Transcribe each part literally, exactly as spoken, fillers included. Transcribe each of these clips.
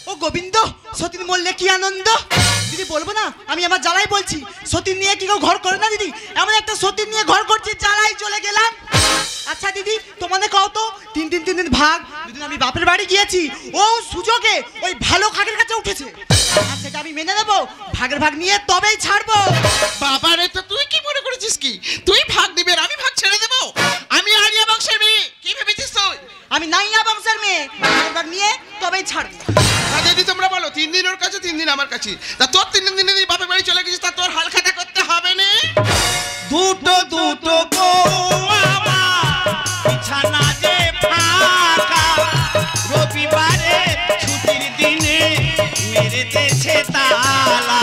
ও গোবিন্দ, সতীন মরলে কি আনন্দ। দিদি বলবো না, আমি আমার জ্বালাই বলছি, সতীন নিয়ে কি কেউ ঘর করে না দিদি? এমন একটা সতীন নিয়ে ঘর করছি, জ্বালাই চলে গেলাম। আচ্ছা দিদি, তোমাদের কত তিন দিন তিন দিন ভাগ, দুদিন আমি বাপের বাড়ি গিয়েছি, ও সুযোগে ওই ভালো খাগের কাছে উঠেছে, আর সেটা আমি মেনে নেবো, ভাগের ভাগ নিয়ে তবেই ছাড়বো। বাবা রে, তো তুই কি মনে করেছিস কি তুই ভাগ দিবি আর আমি ভাগ ছেড়ে দেবো? আমি আরিয়া বংশের মেয়ে, কি ভেবেছিস তুই? আমি নাইয়া বংশের মেয়ে, ভাগের ভাগ নিয়ে তবেই ছাড়বো। যদি তোমরা বলো তিন দিন ওর কাছে তিন দিন আমার কাছে, তা তোর তিন দিন দিনে বাপের বাড়ি চলে গেছিস, তা তোর হাল খাতা করতে হবে না? দুটো দুটো বৌমা বিছানা যে ফাঁকা, রবিবারে ছুটির দিনে মেরে দেছে তালা।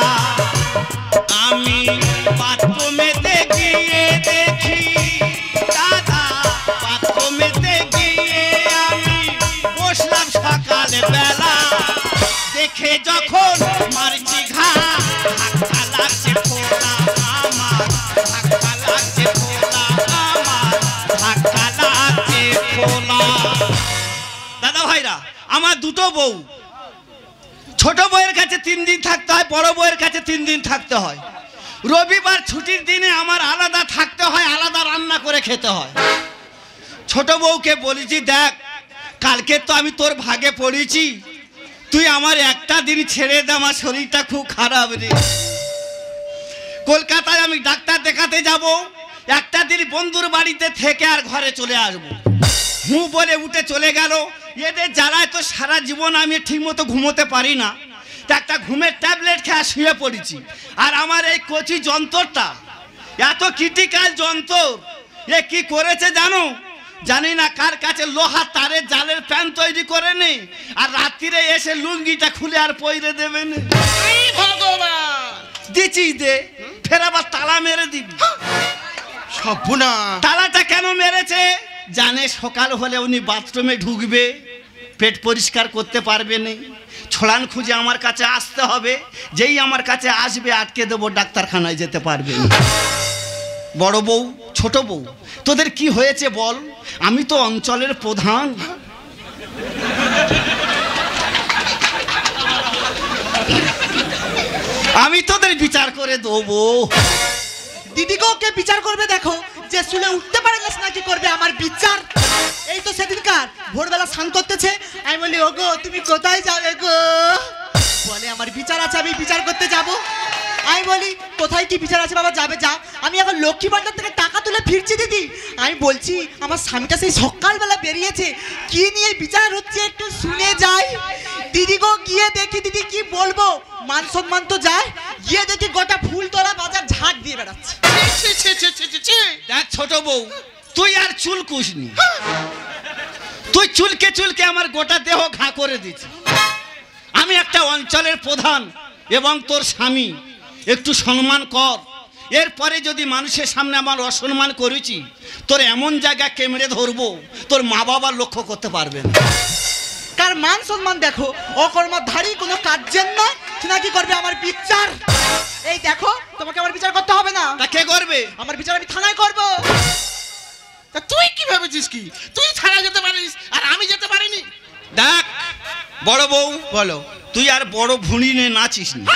আমি বাথরুমেতে গিয়ে দেখি দাদা, বাথরুমেতে গিয়ে আমি বসলাম সকাল বেলা, দেখে যখন মারছি ঘা, ধাক্কা লাগছে ফোলা আমার, ধাক্কা লাগছে ফোলা আমার, ধাক্কা লাগছে ফোলা। দাদা ভাইরা, আমার দুটো বউ, ছোট বউয়ের কাছে তিন দিন থাকতে হয়, বড় বউয়ের কাছে তিন দিন থাকতে হয়। রবিবার ছুটির দিনে আমার আলাদা থাকতে হয়, আলাদা রান্না করে খেতে হয়। ছোট বউকে বলেছি, দেখ কালকে তো আমি তোর ভাগে পড়েছি, তুই আমার একটা দিন ছেড়ে দে, আমার শরীরটা খুব খারাপ রে। কলকাতায় আমি ডাক্তার দেখাতে যাব, একটা দিন বন্ধুর বাড়িতে থেকে আর ঘরে চলে আসব। হুঁ বলে উঠে চলে গেল। এদের জ্বালায় তো সারা জীবন আমি ঠিক মতো ঘুমোতে পারি না, তা একটা ঘুমের ট্যাবলেট খেয়ে শুয়ে পড়েছি। আর আমার এই কচি যন্ত্রটা এত ক্রিটিক্যাল যন্ত্র, এ কি করেছে জানো? জানি না কার কাছে লোহা তারের জালের প্যান তৈরি করে নে, আর রাত্রিরে এসে লুঙ্গিটা খুলে আর পইরে দেবে না। ভগবান, দিচ্ছি দে, ফের আবার তালা মেরে দিবি। সর্বনা, তালাটা কেন মেরেছে? জানে সকাল হলে উনি বাথরুমে ঢুকবে, পেট পরিষ্কার করতে পারবে না, ছড়ান খুঁজে আমার কাছে আসতে হবে, যেই আমার কাছে আসবে আটকে দেবো, ডাক্তারখানায় যেতে পারবে না। বড় বউ, ছোট বউ, তোদের কি হয়েছে বল? আমি তো অঞ্চলের প্রধান। আমি তোদের বিচার করে দেবো। দিদিকে ওকে বিচার করবে, দেখো যে শুলে উঠতে পারে না নাকি করবে আমার বিচার। এই তো সেদিনকার ভোরবেলা স্নান করতেছে, আমি বলি ওগো তুমি কোথায় যাবে গো? বলে আমার বিচার আছে, আমি বিচার করতে যাব। আমি বলি কোথায় কি বিচার আছে বাবা, যাবে যা, আমি এখন লক্ষ্মী ভান্ডার থেকে টাকা তুলে ফিরছি দিদি। আমি বলছি আমার স্বামীটা সেই সকালবেলা বেরিয়েছে, কি নিয়ে বিচার হচ্ছে একটু শুনে যাই। দিদি গো গিয়ে দেখি, দিদি কি বলবো, মান সম্মান তো যায়, গিয়ে দেখি গোটা ফুলতলা বাজার ঝাঁক দিয়ে বেড়াচ্ছে। দেখ ছোট বউ, তুই আর চুল কুসনি, তুই চুলকে চুলকে আমার গোটা দেহ ঘা করে দিচ্ছি। আমি একটা অঞ্চলের প্রধান এবং তোর স্বামী, একটু সম্মান কর। এরপরে যদি মানুষের সামনে আমার অসম্মান করেছি, তোর এমন জায়গা কেমড়ে ধরবো তোর মা বাবা লক্ষ্য করতে পারবে না। কার মান সম্মান দেখো, অকর্মধারী কোনো কাজের নয়, সে নাকি করবে আমার বিচার। এই দেখো তোমাকে আমার বিচার করতে হবে না। তা কে করবে? আমার বিচার আমি থানায় করবো। তা তুই কি ভেবেছিস কি তুই ছাড়া যেতে পারিস আর আমি যেতে পারিনি? দেখ বড় বউ, বলো, তুই আর বড় ভুঁড়ি নিয়ে নাচিস না,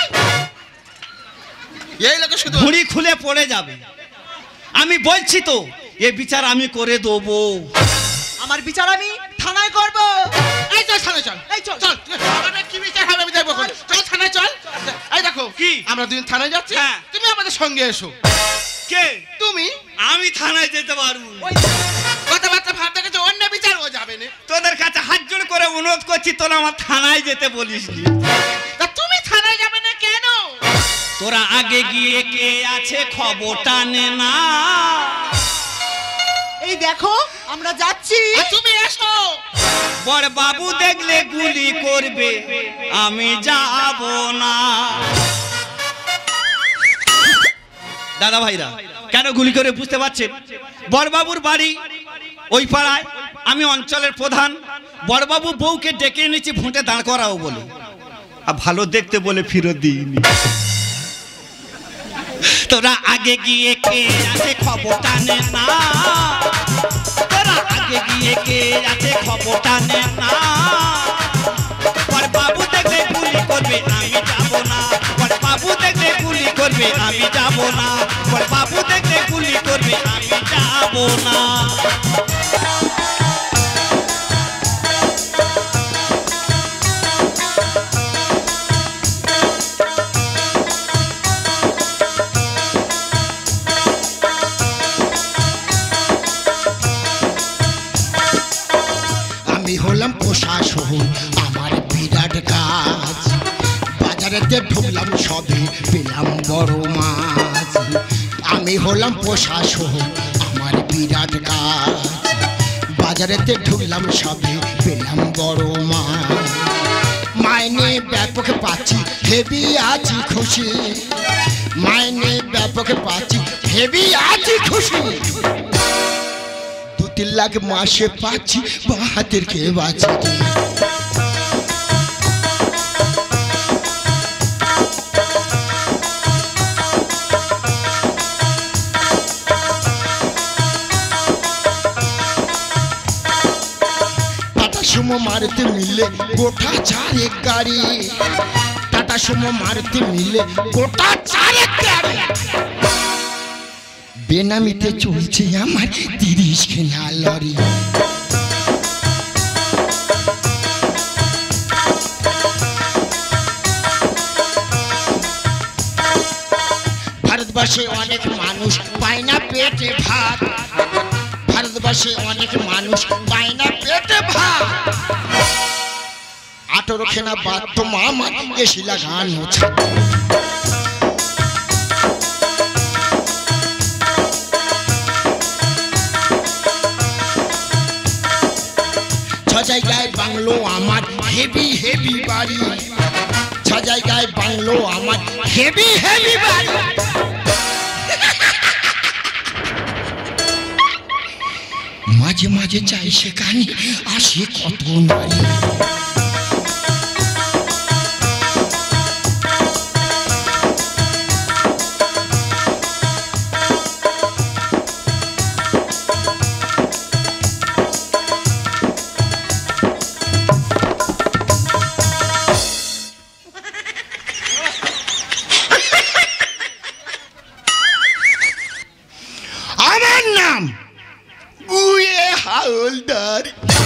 এই লোকে শুধু ভুঁড়ি খুলে পড়ে যাবে। আমি বলছি তো, এ বিচার আমি করে দেবো। আমার বিচার আমি থানায় করবো। এই চল থানায় চল, এই চল চল, আমাদের কি বিচার হবে আমি দেখবো। চল থানায় চল। এই দেখো কি আমরা দুজন থানায় যাচ্ছি, হ্যাঁ। তুমি আমাদের সঙ্গে এসো। কে? তুমি? আমি থানায় যেতে পারবো? কথাবার্তা ভাব দেখেছো, অন্য বিচার ও যাবে না। তোদের কাছে হাত জোড় করে অনুরোধ করছি, তোরা আমার থানায় যেতে বলিস নি। তা তুমি থানায় যাবে না কেন? তোরা আগে গিয়ে কে আছে খবরটা নে না। এই দেখো আমরা যাচ্ছি। তুমি এসো। বড় বাবু দেখলে গুলি করবে, আমি যাব না। দাদা ভাইরা, কেন গুলি করে বুঝতে পারছেন? বড়বাবুর বাড়ি ওই পাড়ায়, আমি অঞ্চলের প্রধান। বড়বাবু বউকে ডেকে এনেছি ভোটে দাঁড় করাও বলে, আর ভালো দেখতে বলে ফিরত দিইনি। তোরা আগে গিয়ে কে আছে খবরটা নে না, তোরা আগে গিয়ে কে আছে খবরটা নে না। বড়বাবু দেখলে যাবো না, বড় বাবু দেখলে গুলি করবে আমি যাবো না। আমি হলাম প্রশাসন, আমার বিরাট কাজ, বাজারেতে ঢুকলাম সবে পেলাম বড় মাছ। আমি হলাম প্রশাসন, আমার বিরাট কাজ, বাজারেতে ঢুকলাম সবে পেলাম বড় মাছ। মাইনে ব্যাপক পাচ্ছি, হেভি আছি খুশি, মাইনে ব্যাপক পাচ্ছি, হেভি আছি খুশি। দু তিন লাখ মাসে পাচ্ছি, বা হাতের কে বাঁচি। টাটা সুমো মারতে মিলে গোটা চারেক গাড়ি, টাটা সুমো মারতে মিলে গোটা চারেক গাড়ি। বেনামিতে চলছে আমার তিরিশ খানা লরি। ভারতবর্ষে অনেক মানুষ পায় না পেটে ভাত, ভারতবর্ষে অনেক মানুষ পায় না পেটে ভাত। আঠেরো খানা বাথরুম আমার এসি লাগানো ছাদ। ছ জায়গায় বাংলো আমার হেভি হেভি বাড়ি, ছ জায়গায় বাংলো আমার হেভি হেভি বাড়ি। মাঝে মাঝে চাই সেখানে আসে কত নারী। আমার নাম গুয়ে হাওলদার।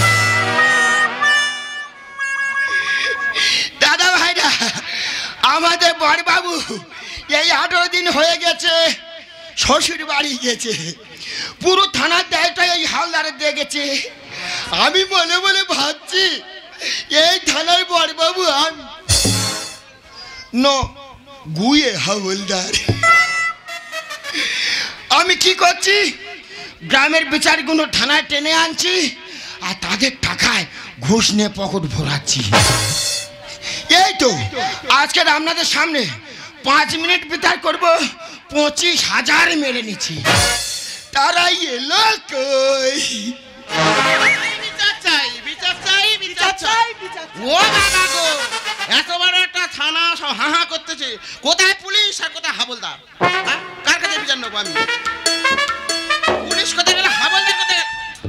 দাদা ভাইরা, আমাদের বড়বাবু এই আঠারো দিন হয়ে গেছে শ্বশুর বাড়ি গেছে, পুরো থানার দায়িত্ব এই হাওলদারের দিয়ে গেছে। আমি মনে মনে ভাবছি এই থানার বড়বাবু আমি ন গুয়ে হাওলদার। আমি কি করছি, গ্রামের বিচারগুলো থানায় টেনে আনছি আর তাদের টাকায় ঘুষ নিয়ে পকেট ভরাচ্ছি। এই তো আজকের আপনাদের সামনে পাঁচ মিনিট বিচার করব, পঁচিশ হাজার মেরে নিচ্ছি। তারা এলো কই? বিচার চাই, বিচার চাই, বিচার চাই। ও বাবা গো, এত বড় একটা থানা সব হা হা করতেছে, কোথায় পুলিশ আর কোথায় হাবলদার? হ্যাঁ? কার কাছে বিচার নেবো আমি? পুলিশ কোথায় গেলে, হাবলদার কোথায়?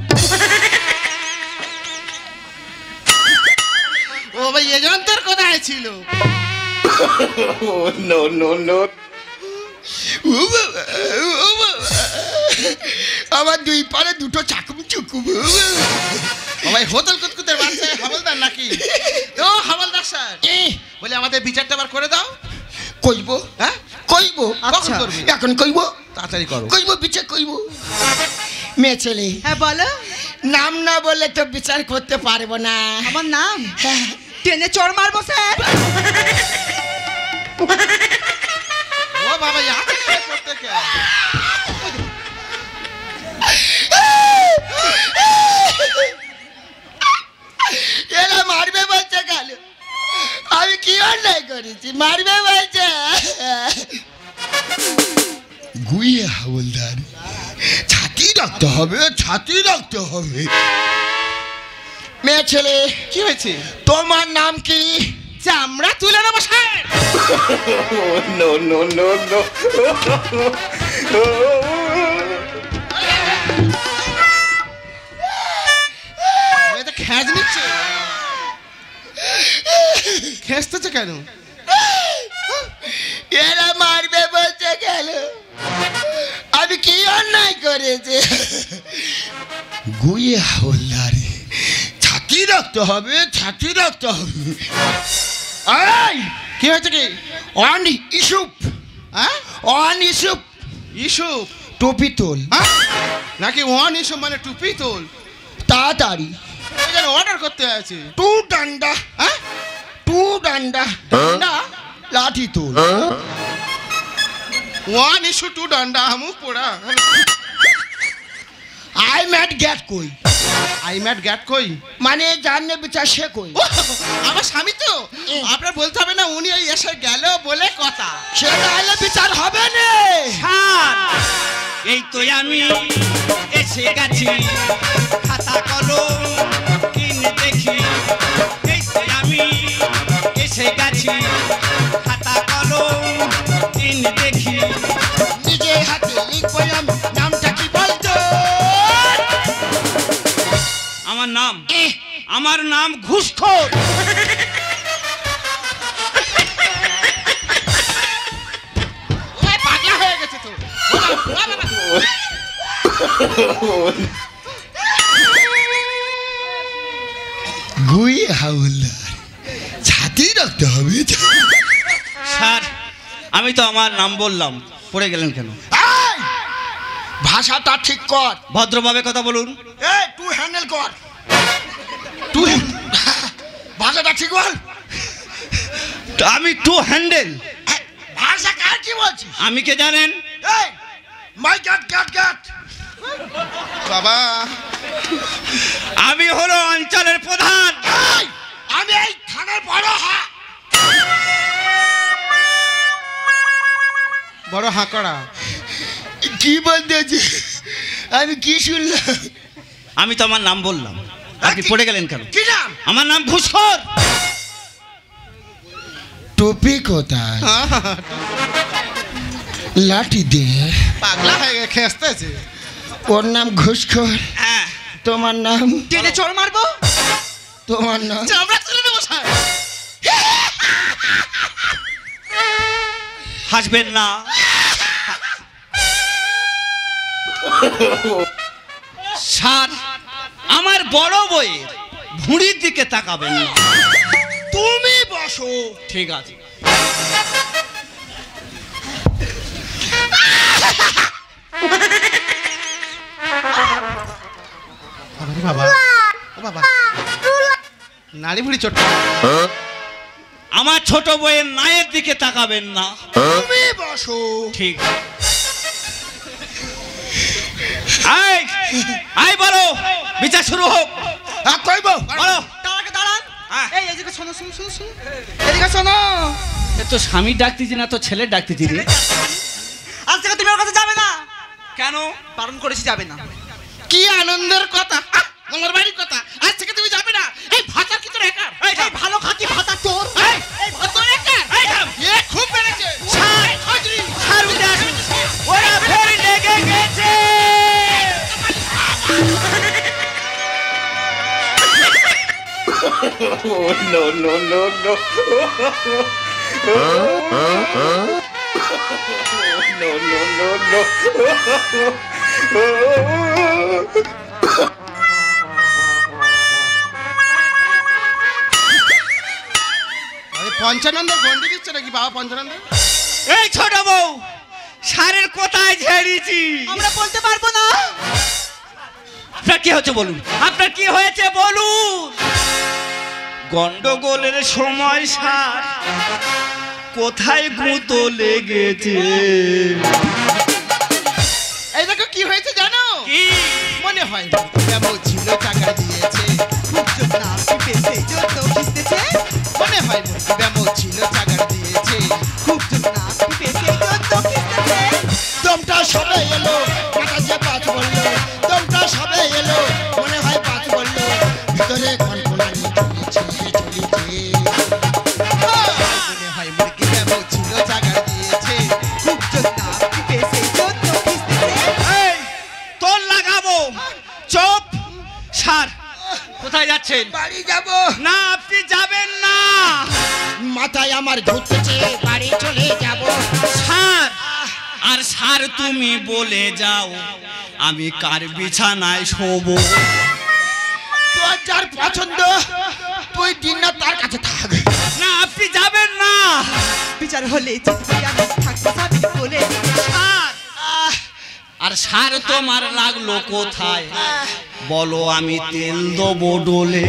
ও ভাই, এজন্তার কোথায় ছিল? No no no. ও বাবা, ও বাবা, আমার দুই পারে দুটো চাকুম চুকুম। ও ভাই, হোটেল কুতকুতের বাচ্চা হাবলদার নাকি? ও হাবলদার স্যার, বলে আমাদের বিচারটা আবার করে দাও। কইব, হ্যাঁ কইব। কখন করবি? এখন কইব, তাড়াতাড়ি করো। কইব, বিচার কইব। মেয়ে ছেলে, হ্যাঁ বলো। নাম না বললে তো বিচার করতে পারবো না। আমার নাম হ্যাঁ। টেনে চড় মারবো স্যার। ও বাবা, ইয়াকে করতে কে? এরা মারবে বলছে কেন? আমি কি অন্যায় করেছি? মারবে বলছে। গুইয়ে হাওলদার, ছাতি রাখতে হবে, ছাতি রাখতে হবে। মেয়ে ছেলে, কি হয়েছে? তোমার নাম কি? চামড়া তুলে নেবো sir. No no no no. খেঁচ নিচ্ছে, খেঁচতেছে কেন? এরা মারবে বলছে গেল। আমি কি অন্যায় করেছে? গুয়ে হাওলদারে ছাতি রাখতে হবে, ছাতি রাখতে হবে। এই কি হয়েছে কি? অন ইস্যুপ, হ্যাঁ অন ইস্যুপ, ইস্যু টুপি তোল হ্যাঁ নাকি ওয়ান ইস্যু মানে টুপি তোল? তাড়াতাড়ি। অর্ডার করতে আছে। টু ডান্ডা, হ্যাঁ টু ডান্ডা, না লাঠি তোল। ওয়ান ইস্যু টু ডান্ডা মুখ পোড়া। আই ম্যাট গ্যাট কই, আই ম্যাট গ্যাট কই মানে জানলে বিচার সে কই। ও, আমার স্বামী তো আপনার বলতে হবে না, উনি ওই এসে গেল বলে কথা। সে নাহলে বিচার হবে না। স্যার এই তো আমি এসে গেছি, খাতা কলম কিনে দেখি। এই তো আমি এসে গেছি, খাতা কলম কিনে দেখি। নিজে হাতে লিখবো আমি, নামটা কি বলতো? আমার নাম আমার নাম ঘুষখোর। ওই পাগলা হয়ে গেছে তো। ও বাবা, ও বাবা। গুয়ে হাওলদার ছাতি রাখতে হবে। স্যার আমি তো আমার নাম বললাম, পড়ে গেলেন কেন? এই, ভাষাটা ঠিক কর, ভদ্রভাবে কথা বলুন। এই টু হ্যান্ডেল কর, টু ভাষাটা ঠিক বল। আমি টু হ্যান্ডেল। ভাষা কার কি বলছিস? আমি কে জানেন? এই মাই গট গট গট। বাবা আমি হলো অঞ্চলের প্রধান। এই, আমি এই থানার বড় হা। বড় হাঁকড়া। কি বলতেছে? আমি কি শুনলাম? আমি তো আমার নাম বললাম, আপনি পড়ে গেলেন কেন? কি নাম? আমার নাম ঘুষখোর। টুপি কোথায়? লাঠি দে। পাগলা হয়ে গেছে, খেসতেছে। ওর নাম ঘুষখোর, হ্যাঁ তোমার নাম? টেনে চড় মারবো। তোমার নাম? চামড়া তুলে নেবো স্যার। হাসবেন না। স্যার আমার বড় বইয়ের ভুঁড়ির দিকে তাকাবেন না। তুমি বসো। ঠিক আছে। বাবা ও বাবা, নাড়ি ভুড়ি চোট। আমার ছোট বইয়ের নায়ের দিকে তাকাবেন না। তুমি বসো। ঠিক। আই আই বলো, বিচার শুরু হোক। হ্যাঁ কইব। বলো। দাঁড়াকে দাঁড়ান। হ্যাঁ। এই এদিকে শোনো, শোনো, শোনো, শোনো। এদিকে শোনো। এ তো স্বামী ডাকতেছি না, তো ছেলে ডাকতেছি রে। আজ থেকে তুমি ওর কাছে যাবে না। কেন? বারণ করেছি, যাবে না। কি আনন্দের কথা, আহ, আমার বাড়ির কথা। আজ থেকে তুমি যাবে না। এই ভাতা কি তোর একার? এই ভালো খাকি ভাতা তোর। এই, এই ভাতা তোর একার? এই থাম। এ খুব বেড়েছে। ছাড়। এই খজরি। স্যার উঠে আসুন। ওরা ফের লেগে গেছে। no, no, no, no. no, no, no, no. আরে পঞ্চানন্দ গন্ডি দিচ্ছে নাকি বাবা? পঞ্চানন্দ এই ছোট বউ, সারের কোথায় ঝেড়েছি? আমরা বলতে পারবো না। আপনার কি হচ্ছে বলুন, আপনার কি হয়েছে বলুন। গন্ডগোলের সময় সার কোথায় গুঁতো লেগেছে? এই দেখো কি হয়েছে জানো? কি মনে হয় কেমন ছিল টাকা দিয়েছে, খুব জোর না পেতে যত খিস্তেছে। মনে হয় কেমন ছিল টাকা দিয়েছে, খুব জোর না পেতে যত খিস্তেছে। দমটা সবে এলো, কাটা যে পাঁচ বললো। দমটা সবে এলো, মনে হয় পাঁচ বললো। ভিতরে কল্পনানি চলেছে, চলেছে। মনে হয় মুরগি কেমন ছিল টাকা দিয়েছে, খুব জোর না পেতে যত খিস্তেছে। এই তোর লাগাবো। চুপ। সার কোথায় যাচ্ছেন? বাড়ি যাব না, আপনি যাবেন না। মাথায় আমার ঘুরতেছে, বাড়ি চলে যাব। স্যার আর স্যার তুমি বলে যাও আমি কার বিছানায় শোবো। তোর যার পছন্দ তুই দিন না তার কাছে থাক। না আপনি যাবেন না। বিচার হলে জিতবো আমি, থাকবো স্বামীর কোলে। স্যার আর স্যার তোমার লাগলো কোথায় বলো, আমি তেল দেবো ডোলে।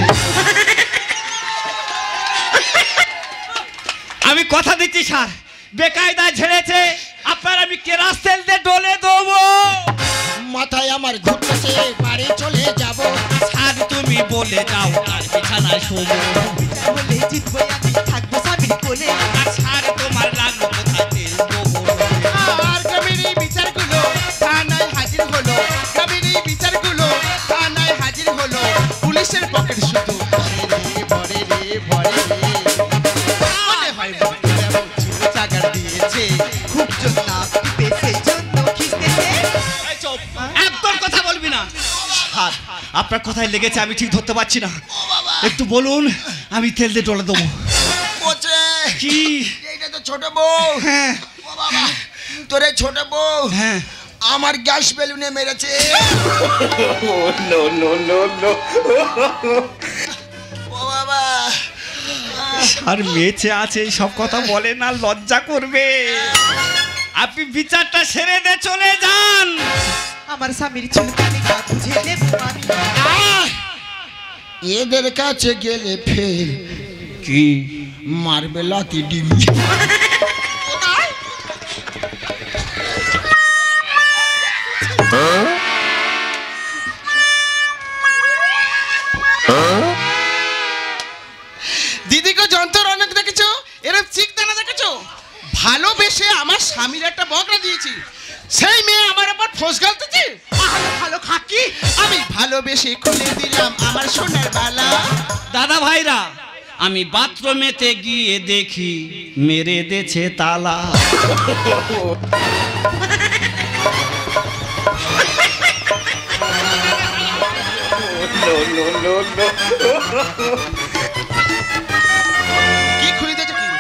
আমি কথা দিচ্ছি স্যার, বেকায়দা ঝেড়েছে আপনার আমি কেরাস তেল দিয়ে ডলে দেবো। মাথায় আমার ঘুরতেছে, বাড়ি চলে যাব। স্যার তুমি বলে যাও আর বিছানায় শোবো। বিচার হলে জিতবো আমি, থাকবো স্বামীর কোলে। আর স্যার তোমার লাগলো কোথায় তেল দেবো ডোলে। আর গ্রামের এই বিচারগুলো থানায় হাজির হলো, গ্রামের এই বিচারগুলো থানায় হাজির হলো, পুলিশের পকেট শুধু ভরে রে ভরে রে ভরে রে। মনে হয় মুরগি এমন ছিল চাগার দিয়েছে। খুব জন্য আপনি সেই জন্য খিস্তেছে। এই চুপ, একদম কথা বলবি না। স্যার আপনার কোথায় লেগেছে আমি ঠিক ধরতে পারছি না, একটু বলুন আমি তেল দিয়ে ডলে দেবো। বলছে কি? এইটা তো ছোট বউ। হ্যাঁ ও বাবা, তোর এই ছোট বউ হ্যাঁ আমার গ্যাস বেলুনে মেরেছে। Oh, no, no, no, no. ও বাবা, আর মেয়েছে আছে সব কথা বলে না, লজ্জা করবে। আপনি বিচারটা সেরে দে চলে যান। আমার স্বামীর চুলকানি গা বুঝে নেবো আমি। আহ! এদের কাছে গেলে ফেল কি মারবে লাতি ডিমি। দিদিকে যন্ত্র অনেক দেখেছো, এরকম চিকদানা দেখেছো? ভালোবেসে আমার স্বামীর একটা বকরা দিয়েছি, সেই মেয়ে আমার আবার ফোঁস গালতেছে। ভালো ভালো খাকি আমি ভালোবেসে খুলে দিলাম আমার সোনার বালা। দাদা ভাইরা আমি বাথরুমেতে গিয়ে দেখি মেরে দেছে তালা। No, no, no, no. কি খুলে দিয়েছে কি?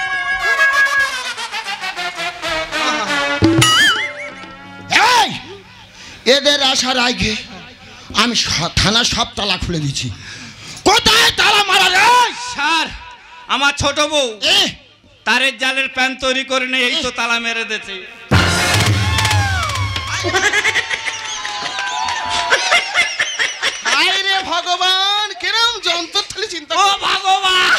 এই! এদের আসার আগে আমি স- থানা সব তালা খুলে দিচ্ছি। কোথায় তালা মারা রে? স্যার আমার ছোট বউ এ, তারের জালের প্যান তৈরি করে নেই, এই তো তালা মেরে দেছে। হায় রে ভগবান, কিরম যন্ত্র থালি চিন্তা ও কর। ভগবান,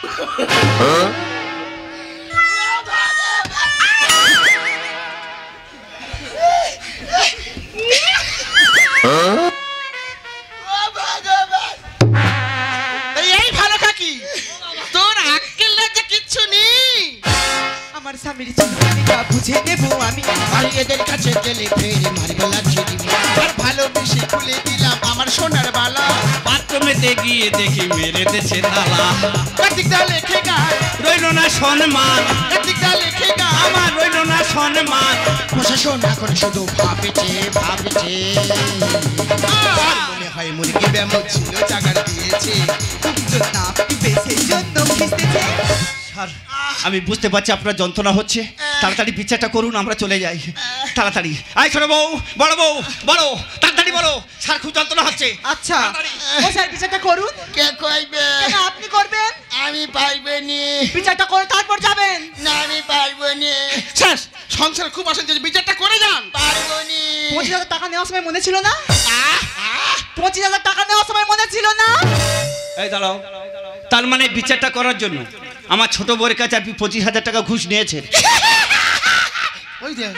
এই এই ভালো খাকি, তোর আক্কেল লজ্জা কিচ্ছু নেই। আমার স্বামীর চুলকানি গা বুঝে নেবো আমি। আর এদের কাছে গেলে ফের মারবে লাঠি ডিমি। আর ভালোবেসে খুলে দিলাম আমার সোনার বালা। বাথরুমেতে গিয়ে দেখি মেরে দেছে তালা। কার্তিক দা লেখে গান, রইল না সম্মান, কার্তিক দা লেখে গান। আমার রইল না সম্মান। প্রশাসন এখন শুধু ভাবছে ভাবছে। আর মনে হয় মুরগি ব্যামো ছিল চাগার দিয়েছে। খুব জন্য আপনি সেই জন্য খিস্তেছে। স্যার আমি বুঝতে পারছি আপনার যন্ত্রণা হচ্ছে, তাড়াতাড়ি বিচারটা করুন, আমরা চলে যাই তাড়াতাড়ি। আয় ছোট বউ, বড় বউ বলো, তাড়াতাড়ি বলো, স্যার খুব যন্ত্রণা হচ্ছে। আচ্ছা তাড়াতাড়ি। ও স্যার বিচারটা করুন। কে কইবে? কেন আপনি করবেন? আমি পারবে নি। বিচারটা করে তারপর যাবেন। না আমি পারবো নি। শেষ, সংসার খুব অশান্তি, বিচারটা করে যান। পারবো নি। পঁচিশ হাজার টাকা নেওয়ার সময় মনে ছিল না? আহ, আহ, পঁচিশ হাজার টাকা নেওয়ার সময় মনে ছিল না? এই দাঁড়াও, তার মানে বিচারটা করার জন্য আমার ছোট বউয়ের কাছে আপনি পঁচিশ হাজার টাকা ঘুষ নিয়েছেন। ওই দেখ।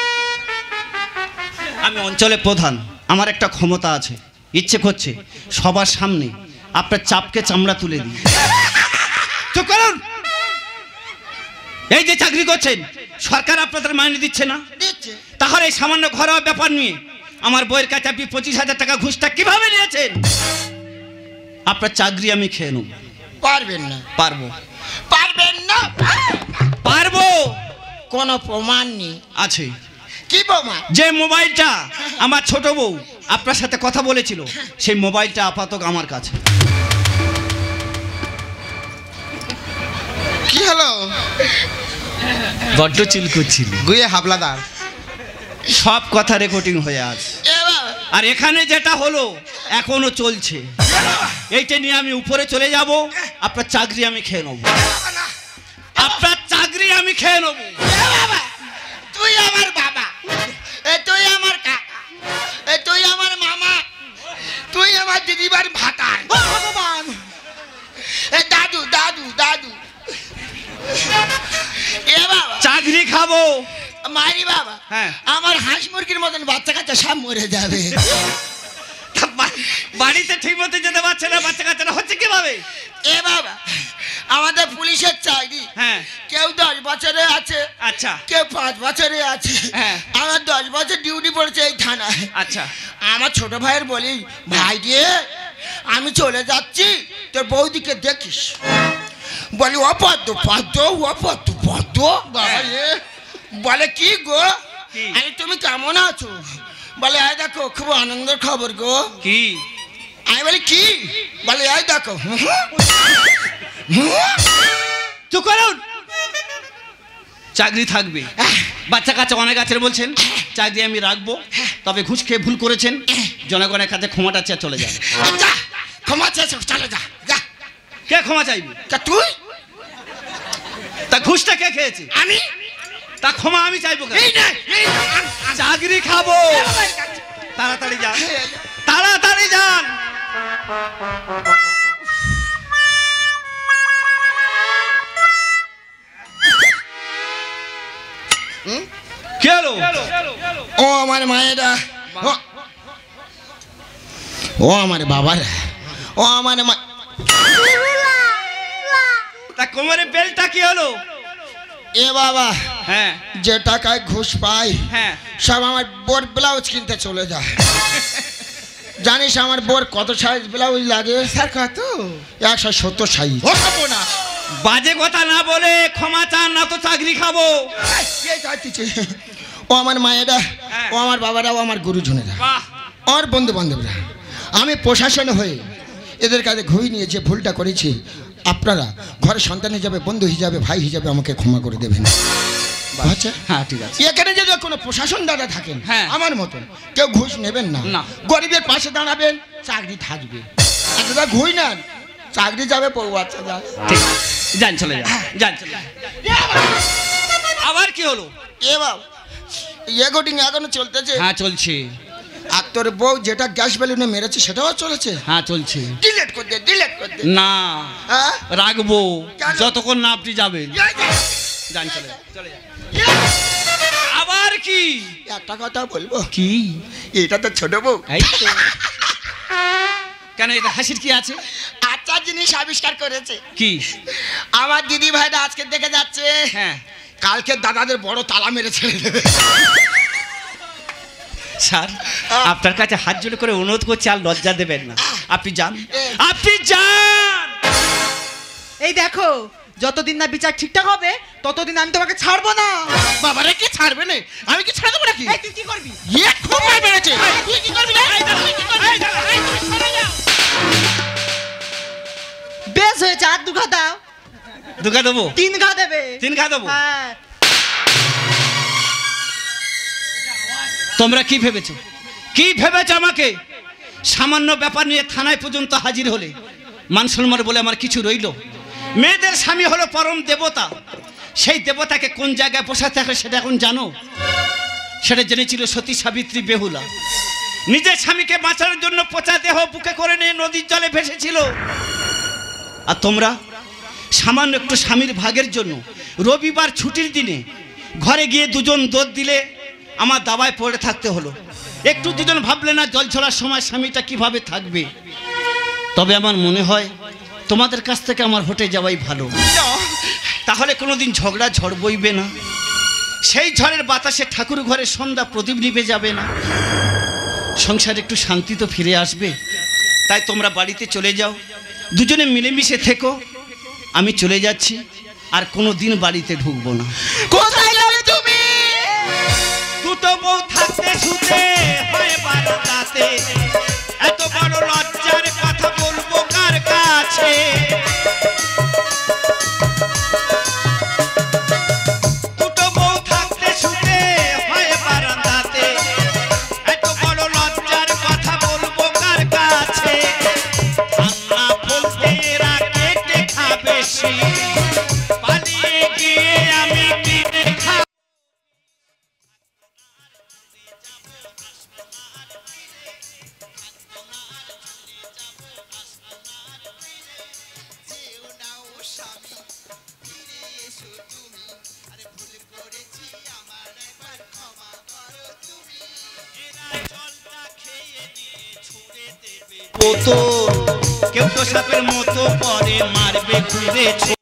আমি অঞ্চলের প্রধান, আমার একটা ক্ষমতা আছে, ইচ্ছে করছে সবার সামনে আপনার চাপকে চামড়া তুলে দিই। চুপ করুন। এই যে চাকরি করছেন সরকার আপনাদের মাইনে দিচ্ছে না, দিচ্ছে। তাহলে এই সামান্য ঘরোয়া ব্যাপার নিয়ে আমার বইয়ের কাছে আপনি পঁচিশ হাজার টাকা ঘুষটা কিভাবে নিয়েছেন? আপনার চাকরি আমি খেয়ে নেব। পারবেন না। পারবো, পারবেন না। পারবো। কোনো প্রমাণ নেই। আছে। কি প্রমাণ? যে মোবাইলটা আমার ছোট বউ আপনার সাথে কথা বলেছিল সেই মোবাইলটা আপাতত আমার কাছে। কি হলো? বড্ড চিল করছিল। গুয়ে হাবলাদার। সব কথা রেকর্ডিং হয়ে আছে। এ বাবা, আর এখানে যেটা হলো এখনো চলছে। এইটা নিয়ে আমি উপরে চলে যাব, আপনার চাকরি আমি খেয়ে নেবো, বাবা না, আপনার চাকরি আমি খেয়ে নেবো। এ বাবা, তুই আমার বাবা, এ তুই আমার কাকা, এ তুই আমার মামা, তুই আমার দিদিবার ভাতার, ভগবান, এ দাদু দাদু দাদু। এ বাবা, চাকরি খাবো। মারি বাবা, হ্যাঁ। আমার হাঁস মুরগির মতন বাচ্চা কাচ্চা সব মরে যাবে। তা বা- বাড়িতে ঠিক মতো যেতে পারছে না, বাচ্চা কাচ্চারা হচ্ছে কিভাবে? এ বাবা, আমাদের পুলিশের চাকরি, হ্যাঁ। কেউ দশ বছরে আছে, আচ্ছা কেউ পাঁচ বছরে আছে। হ্যাঁ। আমার দশ বছর ডিউটি পড়েছে এই থানায়। আচ্ছা আমার ছোট ভাইয়ের বলি, ভাই রে আমি চলে যাচ্ছি, তোর বৌদিকে দেখিস। বলি ও পদ্ম পদ্ম ও পদ্ম পদ্ম বাবা রে, বলে কি গো? কি? আমি তুমি কেমন আছো? বলে এই দেখো খুব আনন্দের খবর গো। কি? আমি বলি কি? বলে এই দেখো। চুপ করুন। চাকরি থাকবে, বাচ্চা কাচ্চা অনেক আছে বলছেন, চাকরি আমি রাখবো, তবে ঘুষ খেয়ে ভুল করেছেন, জনগণের কাছে ক্ষমাটা চেয়ে চলে যাবে। যা, ক্ষমা চেয়েছ, চলে যা যা। কে ক্ষমা চাইবে? তা তুই? তা ঘুষটা কে খেয়েছে? আমি? তা ক্ষমা আমি চাইবো কেন? এই না, এই না, আন- আন- চাকরি খাবো। তাড়াতাড়ি যান, তাড়াতাড়ি যান। কি হলো? ও আমার মায়েরা, ও- ও আমার বাবারা, ও আমার মা। তা কোমরে বেলটা কি হলো? এ বাবা, হ্যাঁ যে টাকায় ঘুষ পাই হ্যাঁ। সব আমার বোর ব্লাউজ কিনতে চলে যায়। জানিস আমার বোর কত সাইজ ব্লাউজ লাগে? স্যার কত? একশো সত্তর সাইজ। ও খাবো না। বাজে কথা না বলে ক্ষমা চান, না তো চাকরি খাবো। ও আমার মায়েরা, হ্যাঁ। ও আমার বাবারা, ও আমার গুরুজনেরা, বাহ, আর বন্ধু বান্ধবরা, আমি প্রশাসন হয়ে এদের কাছে ঘুষ নিয়ে যে ভুলটা করেছি, আপনারা ঘরের সন্তান হিসাবে, বন্ধু হিসাবে, ভাই হিসাবে আমাকে ক্ষমা করে দেবেন। আচ্ছা, হ্যাঁ ঠিক আছে। এখানে যদি কোনো প্রশাসন দাদা থাকেন হ্যাঁ। আমার মতন, কেউ ঘুষ নেবেন না, না। গরিবের পাশে দাঁড়াবেন, চাকরি থাকবে। আর দাদা ঘুষ নেন, চাকরি যাবে, বউ বাচ্চা যাবে। ঠিক, যান চলে যান, যান চলে যান। আবার কি হলো? এ বাবা, রেকর্ডিং এখনো চলতেছে। হ্যাঁ চলছে। আর তোর বউ যেটা গ্যাস বেলুনে মেরেছে সেটাও চলেছে। হ্যাঁ চলছে। ডিলেট করে দে, ডিলেট করে দে। না, হ্যাঁ? রাখবো কেন? যতক্ষণ না আপনি যাবেন। এই যে, যান চলে যান, চলে যান। আবার কি? একটা কথা বলবো, কি? এটা তো ছোট বউ। এই তো। কেন, এটা হাসির কি আছে? আচ্ছা জিনিস আবিষ্কার করেছে। কি? আমার দিদি ভাইটা আজকে দেখে যাচ্ছে, হ্যাঁ কালকে দাদাদের বড় তালা মেরে ছেড়ে দেবে। স্যার, আপনার কাছে হাত জোড় করে অনুরোধ করছি, আর লজ্জা দেবেন না, আপনি যান, আপনি যান। এই দেখো, যতদিন না বিচার ঠিকঠাক হবে ততদিন আমি তোমাকে ছাড়বো না। বাবারে কি ছাড়বে না? আমি কি ছেড়ে দেবো নাকি? এই তুই কি করবি? ইয়ে খুব মার মেরেছে। তুই কি করবি রে? তুই কি করবি? এই, তুই সরে যা। বেশ হয়েছে, আর দু ঘা দাও। দুগা দেবো? তিন ঘা দেবে। তিন ঘা দেবো? হ্যাঁ। তোমরা কি ভেবেছো, কি ভেবেছো আমাকে? সামান্য ব্যাপার নিয়ে থানায় পর্যন্ত হাজির হলে মান সম্মান বলে আমার কিছু রইল? মেয়েদের স্বামী হলো পরম দেবতা, সেই দেবতাকে কোন জায়গায় বসাতে হবে সেটা এখন জানো? সেটা জেনেছিল সতী সাবিত্রী বেহুলা। নিজের স্বামীকে বাঁচানোর জন্য পচা দেহ বুকে করে নিয়ে নদীর জলে ভেসেছিল। আর তোমরা সামান্য একটু স্বামীর ভাগের জন্য রবিবার ছুটির দিনে ঘরে গিয়ে দুজন দোদ দিলে আমার দাবায় পড়ে থাকতে হলো। একটু দুজন ভাবলে না জল ছড়ার সময় স্বামীটা কিভাবে থাকবে? তবে আমার মনে হয় তোমাদের কাছ থেকে আমার হটে যাওয়াই ভালো, তাহলে কোনোদিন ঝগড়া ঝড় বইবে না, সেই ঝড়ের বাতাসে ঠাকুর ঘরে সন্ধ্যা প্রদীপ নিভে যাবে না, সংসারে একটু শান্তি তো ফিরে আসবে। তাই তোমরা বাড়িতে চলে যাও, দুজনে মিলেমিশে থেকো। আমি চলে যাচ্ছি, আর কোনো দিন বাড়িতে ঢুকবো না। কোথায় যাবে তুমি? দুটো বউ থাকতে শুতে হয় বারান্দাতে, এত বড় লজ্জার কথা বলবো কার কাছে? দুটো বউ থাকতে শুতে হয় বারান্দাতে, তুমি আরে ভুল করেছি আমার একবার ক্ষমা করো তুমি জলটা খেয়ে নিয়ে ছুঁড়ে দেবে বোতল কেউ তো সাপের মতো পরে মারবে ঘুরে